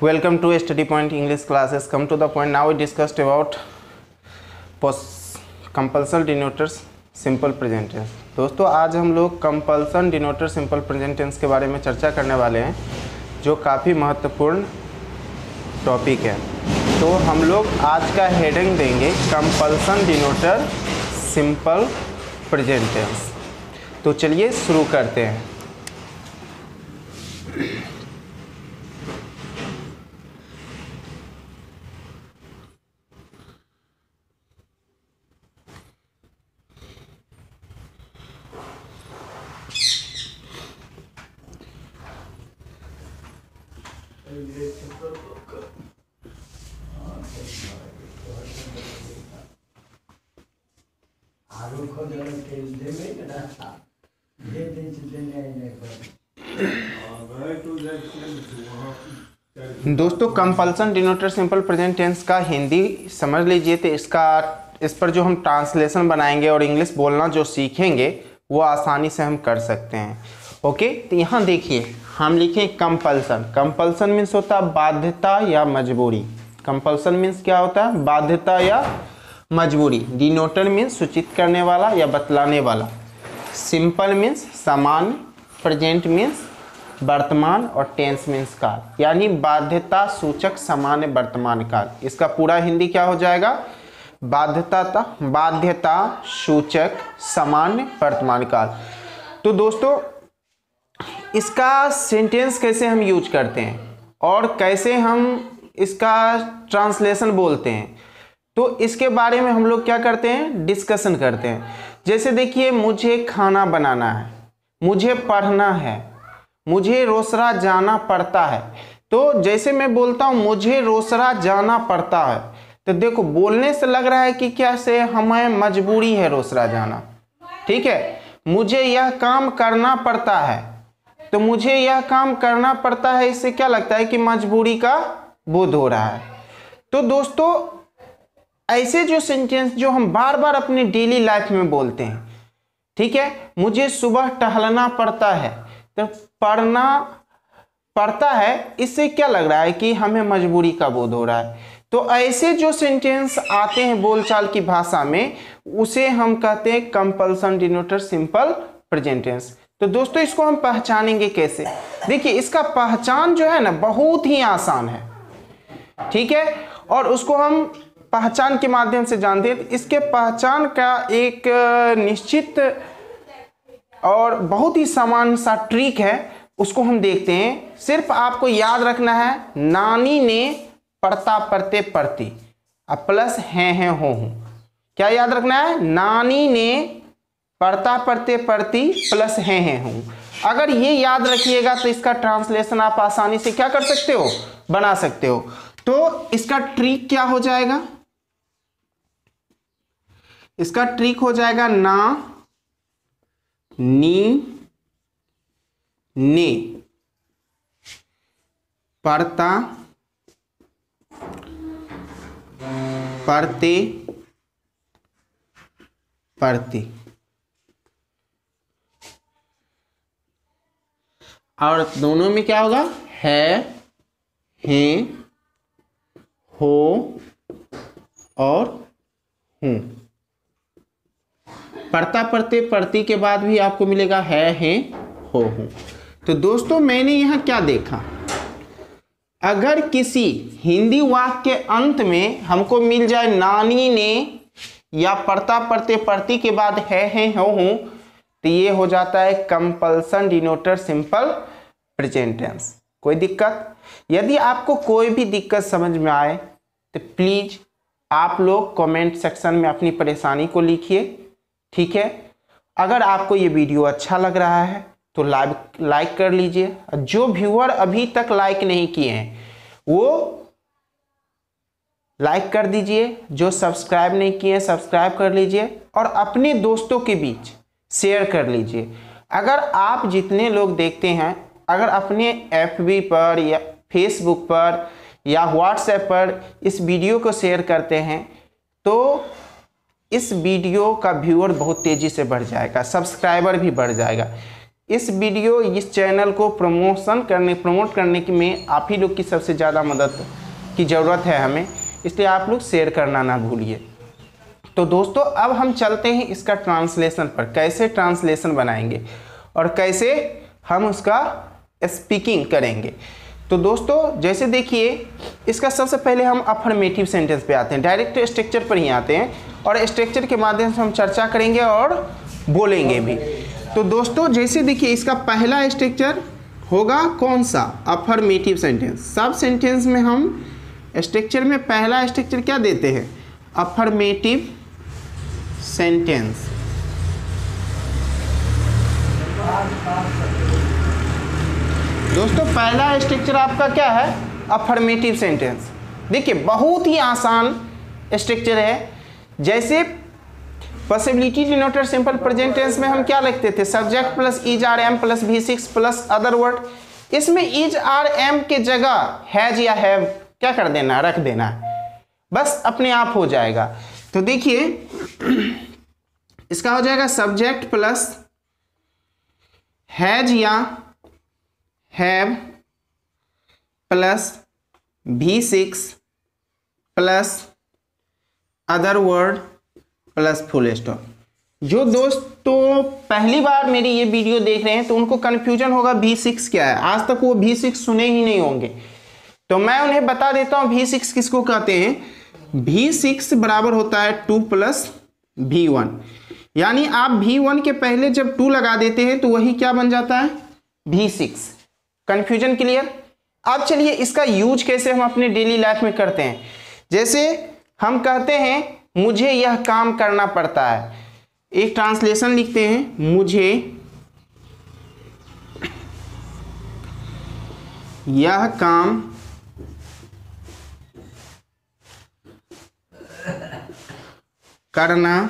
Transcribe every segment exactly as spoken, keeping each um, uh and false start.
Welcome to Study Point English classes. Come to the point. Now we discussed about post compulsion denoters simple present tense. दोस्तों आज हम लोग compulsion denoter simple present tense के बारे में चर्चा करने वाले हैं, जो काफ़ी महत्वपूर्ण टॉपिक है। तो हम लोग आज का हेडिंग देंगे compulsion denoter simple present tense। तो चलिए शुरू करते हैं। दोस्तों compulsion denoter simple present tense का हिंदी समझ लीजिए, तो इसका इस पर जो हम ट्रांसलेशन बनाएंगे और इंग्लिश बोलना जो सीखेंगे वो आसानी से हम कर सकते हैं। ओके, तो यहाँ देखिए हम लिखें कंपल्सन। कंपल्सन मीन्स होता है बाध्यता या मजबूरी। कंपल्सन मीन्स क्या होता है? बाध्यता या मजबूरी। डिनोटर मीन्स सूचित करने वाला या बतलाने वाला। सिंपल मीन्स सामान्य। प्रेजेंट मीन्स वर्तमान और टेंस मीन्स काल, यानी बाध्यता सूचक सामान्य वर्तमान काल। इसका पूरा हिंदी क्या हो जाएगा? बाध्यता बाध्यता सूचक सामान्य वर्तमान काल। तो दोस्तों इसका सेंटेंस कैसे हम यूज करते हैं और कैसे हम इसका ट्रांसलेशन बोलते हैं, तो इसके बारे में हम लोग क्या करते हैं? डिस्कशन करते हैं। जैसे देखिए, मुझे खाना बनाना है, मुझे पढ़ना है, मुझे रोसड़ा जाना पड़ता है। तो जैसे मैं बोलता हूँ मुझे रोसड़ा जाना पड़ता है, तो देखो बोलने से लग रहा है कि क्या से हमें मजबूरी है रोसड़ा जाना। ठीक है, मुझे यह काम करना पड़ता है, तो मुझे यह काम करना पड़ता है, इससे क्या लगता है कि मजबूरी का बोध हो रहा है। तो दोस्तों ऐसे जो सेंटेंस जो हम बार बार अपने डेली लाइफ में बोलते हैं, ठीक है, मुझे सुबह टहलना पड़ता है, तो पढ़ना पड़ता है, इससे क्या लग रहा है कि हमें मजबूरी का बोध हो रहा है। तो ऐसे जो सेंटेंस आते हैं बोलचाल की भाषा में, उसे हम कहते हैं compulsion denoter simple present tense. तो दोस्तों इसको हम पहचानेंगे कैसे? देखिए इसका पहचान जो है ना बहुत ही आसान है, ठीक है, और उसको हम पहचान के माध्यम से जानते हैं। इसके पहचान का एक निश्चित और बहुत ही सामान्य सा ट्रिक है, उसको हम देखते हैं। सिर्फ आपको याद रखना है, नानी ने पढ़ता पढ़ते पढ़ती, अब प्लस हैं हैं हो हूं। क्या याद रखना है? नानी ने पढ़ता पढ़ते पढ़ती प्लस हैं हैं हूं। अगर ये याद रखिएगा तो इसका ट्रांसलेशन आप आसानी से क्या कर सकते हो? बना सकते हो। तो इसका ट्रिक क्या हो जाएगा? इसका ट्रिक हो जाएगा ना नी ने पढ़ता पढ़ते पढ़ती। और दोनों में क्या होगा? है, हैं, हो और हूं। पढ़ता पढ़ते पढ़ती के बाद भी आपको मिलेगा है, हैं, हो, हूं। तो दोस्तों मैंने यहां क्या देखा? अगर किसी हिंदी वाक्य के अंत में हमको मिल जाए नानी ने या पढ़ता पढ़ते पढ़ती के बाद है, हैं, हो, हूं, तो ये हो जाता है compulsion denoter simple present tense. कोई दिक्कत? यदि आपको कोई भी दिक्कत समझ में आए तो प्लीज आप लोग कमेंट सेक्शन में अपनी परेशानी को लिखिए, ठीक है। अगर आपको ये वीडियो अच्छा लग रहा है तो लाइक लाइक कर लीजिए। जो व्यूअर अभी तक लाइक नहीं किए हैं वो लाइक कर दीजिए। जो सब्सक्राइब नहीं किए हैं सब्सक्राइब कर लीजिए और अपने दोस्तों के बीच शेयर कर लीजिए। अगर आप जितने लोग देखते हैं, अगर अपने एफ बी पर या फेसबुक पर या व्हाट्सएप पर इस वीडियो को शेयर करते हैं तो इस वीडियो का व्यूअर बहुत तेज़ी से बढ़ जाएगा, सब्सक्राइबर भी बढ़ जाएगा। इस वीडियो इस चैनल को प्रमोशन करने प्रमोट करने की में आप ही लोग की सबसे ज़्यादा मदद की ज़रूरत है हमें, इसलिए आप लोग शेयर करना ना भूलिए। तो दोस्तों अब हम चलते हैं इसका ट्रांसलेशन पर, कैसे ट्रांसलेशन बनाएंगे और कैसे हम उसका स्पीकिंग करेंगे। तो दोस्तों जैसे देखिए, इसका सबसे पहले हम अफर्मेटिव सेंटेंस पे आते हैं, डायरेक्ट स्ट्रक्चर पर ही आते हैं और स्ट्रक्चर के माध्यम से हम चर्चा करेंगे और बोलेंगे भी। तो दोस्तों जैसे देखिए, इसका पहला स्ट्रक्चर होगा कौन सा, अफर्मेटिव सेंटेंस। सब सेंटेंस में हम स्ट्रक्चर में पहला स्ट्रक्चर क्या देते हैं, अफर्मेटिव सेंटेंस। दोस्तों पहला स्ट्रक्चर आपका क्या है, अफर्मेटिव सेंटेंस। देखिए बहुत ही आसान स्ट्रक्चर है। जैसे possibility denoter simple present tense में हम क्या लिखते थे, subject plus is are am plus V six plus other word. इसमें इज आर एम के जगह हैज या हैव क्या कर देना, रख देना, बस अपने आप हो जाएगा। तो देखिए इसका हो जाएगा सब्जेक्ट प्लस हैज या have plus V six plus other word plus full stop. जो दोस्तों पहली बार मेरी ये वीडियो देख रहे हैं तो उनको कंफ्यूजन होगा वी सिक्स क्या है, आज तक वो वी सिक्स सुने ही नहीं होंगे, तो मैं उन्हें बता देता हूं वी सिक्स किसको कहते हैं। वी सिक्स बराबर होता है टू प्लस वी वन, यानी आप वी वन के पहले जब टू लगा देते हैं तो वही क्या बन जाता है, वी सिक्स। Confusion clear. अब चलिए इसका यूज कैसे हम अपने डेली लाइफ में करते हैं। जैसे हम कहते हैं मुझे यह काम करना पड़ता है, एक ट्रांसलेशन लिखते हैं, मुझे यह काम करना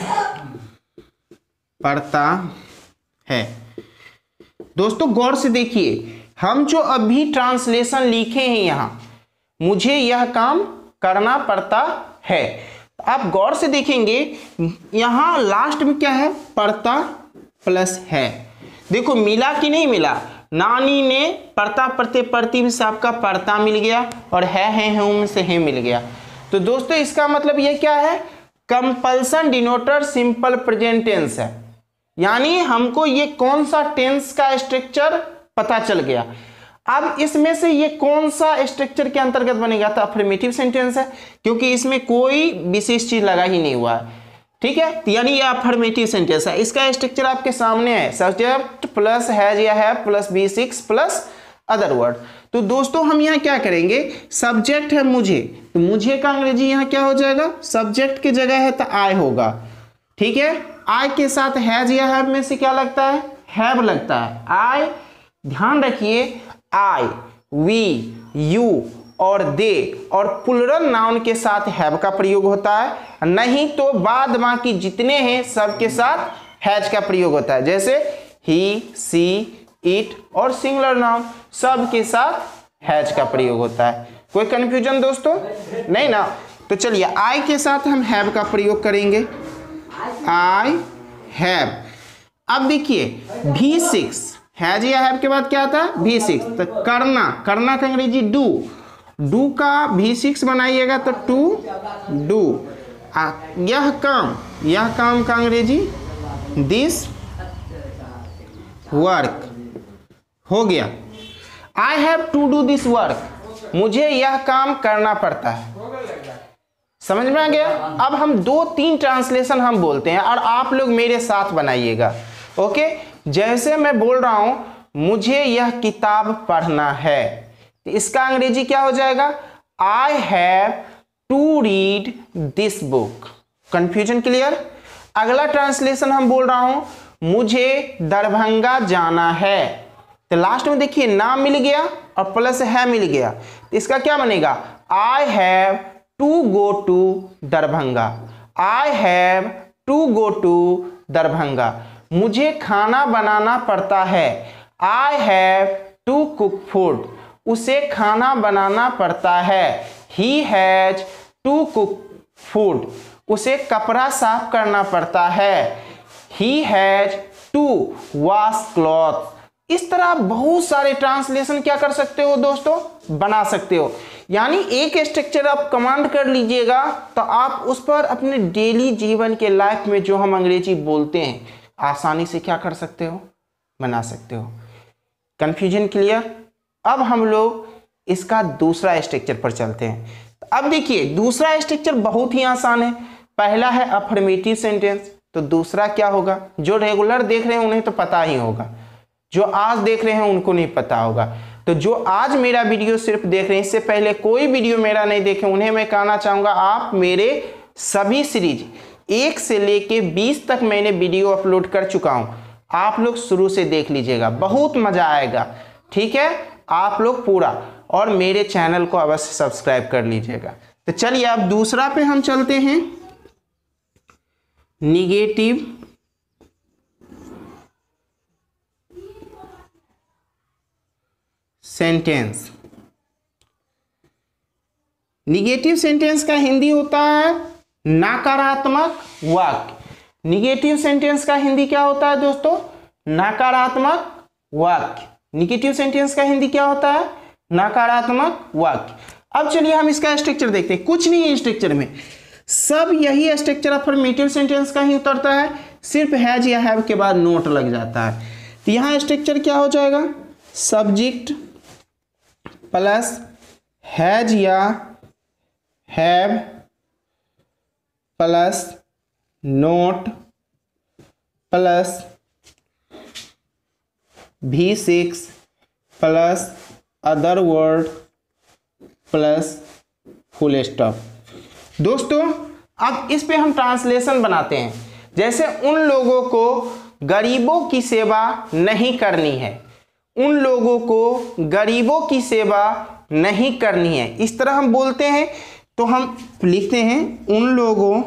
पड़ता है। दोस्तों गौर से देखिए, हम जो अभी ट्रांसलेशन लिखे हैं यहां, मुझे यह काम करना पड़ता है, आप गौर से देखेंगे यहां लास्ट में क्या है, पड़ता प्लस है। देखो मिला कि नहीं मिला, नानी ने पढ़ता पढ़ते पढ़ती में से आपका पढ़ता मिल गया और है है है में से है मिल गया। तो दोस्तों इसका मतलब ये क्या है, compulsion denoter simple present tense है, यानी हमको ये कौन सा टेंस का स्ट्रक्चर पता चल गया। अब इसमें से ये कौन सा स्ट्रक्चर के अंतर्गत बनेगा, तो अफर्मेटिव सेंटेंस है, क्योंकि इसमें कोई विशेष चीज लगा ही नहीं हुआ है, ठीक है, यानी ये अफर्मेटिव सेंटेंस है। इसका स्ट्रक्चर आपके सामने है, सब्जेक्ट प्लस हैज या have plus V six plus other word. तो दोस्तों हम यहाँ क्या करेंगे, सब्जेक्ट है मुझे, तो मुझे का अंग्रेजी यहाँ क्या हो जाएगा, सब्जेक्ट की जगह है तो आई होगा, ठीक है। आई के साथ हैज या हैव में से क्या लगता है, हैव लगता है, आई। ध्यान रखिए आई, वी, यू और दे और प्लुरल नाउन के साथ हैव का प्रयोग होता है, नहीं तो बाद बाकी जितने हैं सबके साथ हैज का प्रयोग होता है। जैसे ही, सी, इट और सिंगुलर नाउन सब के साथ हैज का प्रयोग होता है। कोई कंफ्यूजन दोस्तों नहीं ना। तो चलिए आई के साथ हम हैव का प्रयोग करेंगे, आई हैव। अब देखिए वी सिक्स, हैज या हैव के बाद क्या आता है, वी सिक्स। तो करना, करना का अंग्रेजी डू, डू का वी सिक्स बनाइएगा तो टू डू। यह काम, यह काम का अंग्रेजी दिस वर्क हो गया। I have to do this work, मुझे यह काम करना पड़ता है। समझ में आ गया। अब हम दो तीन ट्रांसलेशन हम बोलते हैं और आप लोग मेरे साथ बनाइएगा, ओके। जैसे मैं बोल रहा हूं मुझे यह किताब पढ़ना है, तो इसका अंग्रेजी क्या हो जाएगा, I have to read this book. Confusion clear. अगला ट्रांसलेशन हम बोल रहा हूं मुझे दरभंगा जाना है, तो लास्ट में देखिए नाम मिल गया और प्लस है मिल गया, तो इसका क्या बनेगा, I have to go to Darbhanga, I have to go to Darbhanga. मुझे खाना बनाना पड़ता है, I have to cook food, उसे खाना बनाना पड़ता है, he has to cook food, उसे कपड़ा साफ करना पड़ता है, he has to wash cloth. इस तरह आप बहुत सारे ट्रांसलेशन क्या कर सकते हो दोस्तों, बना सकते हो। यानी एक स्ट्रक्चर आप कमांड कर लीजिएगा तो आप उस पर अपने डेली जीवन के लाइफ में जो हम अंग्रेजी बोलते हैं आसानी से क्या कर सकते हो, बना सकते हो। Confusion clear. अब हम लोग इसका दूसरा स्ट्रक्चर पर चलते हैं। अब देखिए दूसरा स्ट्रक्चर बहुत ही आसान है। पहला है अफर्मेटिव सेंटेंस, तो दूसरा क्या होगा, जो रेगुलर देख रहे हैं उन्हें तो पता ही होगा, जो आज देख रहे हैं उनको नहीं पता होगा। तो जो आज मेरा वीडियो सिर्फ देख रहे हैं, इससे पहले कोई वीडियो मेरा नहीं देखे, उन्हें मैं कहना चाहूँगा आप मेरे सभी सीरीज एक से लेके बीस तक मैंने वीडियो अपलोड कर चुका हूँ, आप लोग शुरू से देख लीजिएगा, बहुत मज़ा आएगा। ठीक है, आप लोग पूरा, और मेरे चैनल को अवश्य सब्सक्राइब कर लीजिएगा। तो चलिए अब दूसरा पे हम चलते हैं, निगेटिव सेंटेंस। निगेटिव सेंटेंस का हिंदी होता है नकारात्मक वाक्य। निगेटिव सेंटेंस का हिंदी क्या होता है दोस्तों, नकारात्मक वाक्य। निगेटिव सेंटेंस का हिंदी क्या होता है, नकारात्मक वाक्य। अब चलिए हम इसका स्ट्रक्चर देखते हैं। कुछ नहीं है स्ट्रक्चर में, सब यही स्ट्रक्चर अफर्मेटिव सेंटेंस का ही उतरता है, सिर्फ हैज या हैव के बाद नोट लग जाता है। तो यहाँ स्ट्रक्चर क्या हो जाएगा, सब्जेक्ट प्लस हैज या have plus not plus V six plus other word plus full stop. दोस्तों अब इस पे हम ट्रांसलेशन बनाते हैं। जैसे उन लोगों को गरीबों की सेवा नहीं करनी है, उन लोगों को गरीबों की सेवा नहीं करनी है, इस तरह हम बोलते हैं। तो हम लिखते हैं उन लोगों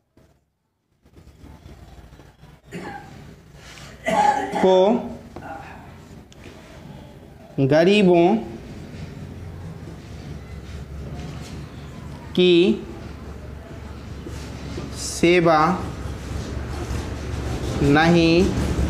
को गरीबों की सेवा नहीं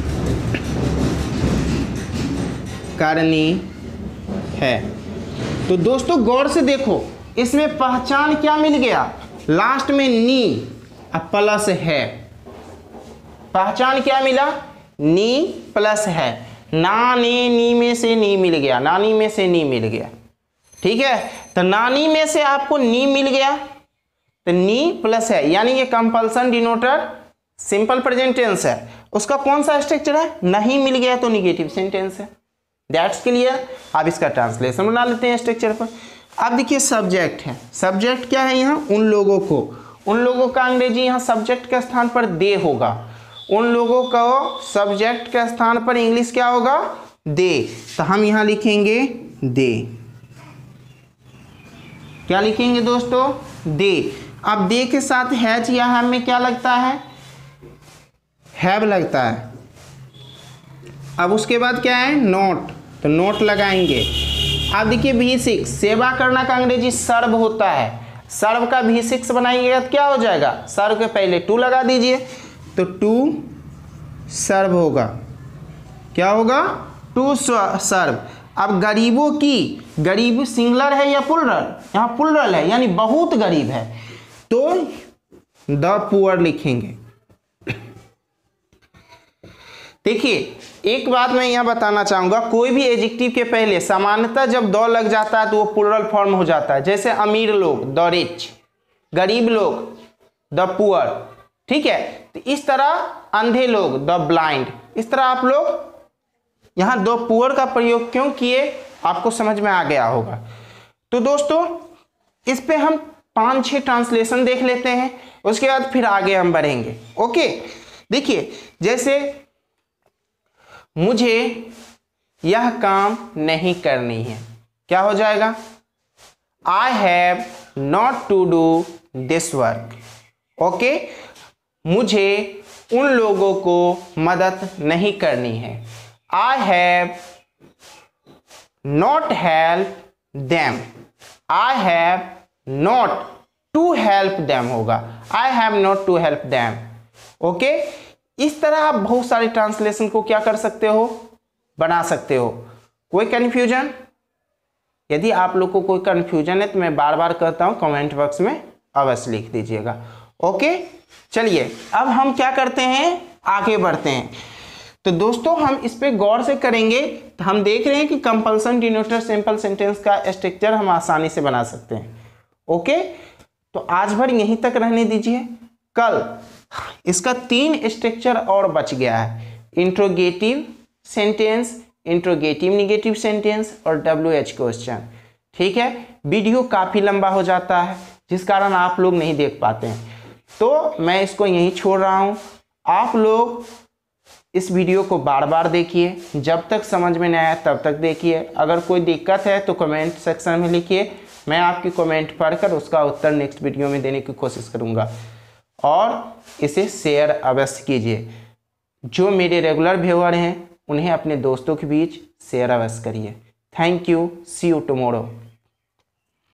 करनी है। तो दोस्तों गौर से देखो, इसमें पहचान क्या मिल गया, लास्ट में नी अब प्लस है। पहचान क्या मिला, नी प्लस है। ना ने नी में से नी मिल गया, नानी में से नी मिल गया। ठीक है, तो नानी में से आपको नी मिल गया तो नी प्लस है, यानी ये compulsion denoter simple present tense है। उसका कौन सा स्ट्रक्चर है, नहीं मिल गया तो निगेटिव सेंटेंस है। That's clear. अब इसका ट्रांसलेशन बना लेते हैं स्ट्रक्चर पर। अब देखिए सब्जेक्ट है, सब्जेक्ट क्या है यहाँ, उन लोगों को। उन लोगों का अंग्रेजी यहाँ सब्जेक्ट के स्थान पर दे होगा। उन लोगों को सब्जेक्ट के स्थान पर इंग्लिश क्या होगा, दे। तो हम यहाँ लिखेंगे दे। क्या लिखेंगे दोस्तों, दे। अब दे के साथ हैज या हैव में क्या लगता है, हैव लगता है। अब उसके बाद क्या है, नोट, तो नोट लगाएंगे। अब देखिए वी सिक्स, सेवा करना का अंग्रेजी सर्व होता है, सर्व का वी सिक्स बनाएंगे तो क्या हो जाएगा, सर्व के पहले टू लगा दीजिए तो टू सर्व होगा। क्या होगा, टू सर्व। अब गरीबों की, गरीब सिंगुलर है या प्लुरल, यहाँ प्लुरल है यानी बहुत गरीब है, तो द पुअर लिखेंगे। देखिए एक बात मैं यहाँ बताना चाहूँगा, कोई भी एडजेक्टिव के पहले सामान्यतः जब द लग जाता है तो वो प्लुरल फॉर्म हो जाता है। जैसे अमीर लोग द रिच, गरीब लोग द पुअर। ठीक है, तो इस तरह अंधे लोग द ब्लाइंड। इस तरह आप लोग यहाँ द पुअर का प्रयोग क्यों किए आपको समझ में आ गया होगा। तो दोस्तों इस पे हम पांच छह ट्रांसलेशन देख लेते हैं, उसके बाद फिर आगे हम बढ़ेंगे। ओके, देखिए जैसे मुझे यह काम नहीं करनी है, क्या हो जाएगा, I have not to do this work. Okay, मुझे उन लोगों को मदद नहीं करनी है, I have not help them, I have not to help them होगा, I have not to help them. Okay, इस तरह आप बहुत सारे ट्रांसलेशन को क्या कर सकते हो, बना सकते हो। कोई कन्फ्यूजन? यदि आप लोग को कोई कन्फ्यूजन है तो मैं बार बार कहता हूं कमेंट बॉक्स में अवश्य लिख दीजिएगा। ओके, चलिए अब हम क्या करते हैं, आगे बढ़ते हैं। तो दोस्तों हम इस पे गौर से करेंगे तो हम देख रहे हैं कि कंपल्सन डिनोटर सिंपल सेंटेंस का स्ट्रक्चर हम आसानी से बना सकते हैं। ओके, तो आज भर यहीं तक रहने दीजिए। कल इसका तीन स्ट्रक्चर और बच गया है, interrogative sentence, interrogative negative sentence और डब्ल्यू एच क्वेश्चन। ठीक है, वीडियो काफ़ी लंबा हो जाता है जिस कारण आप लोग नहीं देख पाते हैं, तो मैं इसको यहीं छोड़ रहा हूँ। आप लोग इस वीडियो को बार बार देखिए, जब तक समझ में नहीं आया तब तक देखिए। अगर कोई दिक्कत है तो कमेंट सेक्शन में लिखिए, मैं आपकी कमेंट पढ़कर उसका उत्तर नेक्स्ट वीडियो में देने की कोशिश करूँगा। और इसे शेयर अवश्य कीजिए। जो मेरे रेगुलर व्यूअर हैं उन्हें अपने दोस्तों के बीच शेयर अवश्य करिए। Thank you, see you tomorrow.